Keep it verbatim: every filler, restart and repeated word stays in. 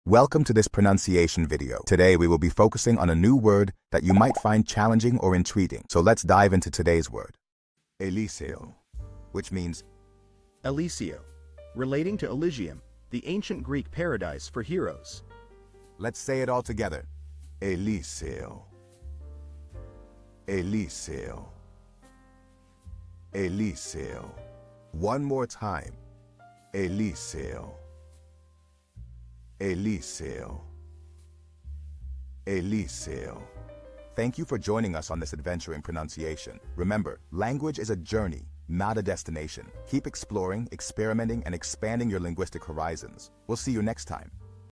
Welcome to this pronunciation video. Today we will be focusing on a new word that you might find challenging or intriguing. So let's dive into today's word. Elíseo, which means Elíseo, relating to Elysium, the ancient Greek paradise for heroes. Let's say it all together. Elíseo. Elíseo. Elíseo. One more time. Elíseo. Elíseo. Elíseo. Thank you for joining us on this adventure in pronunciation. Remember, language is a journey, not a destination. Keep exploring, experimenting, and expanding your linguistic horizons. We'll see you next time.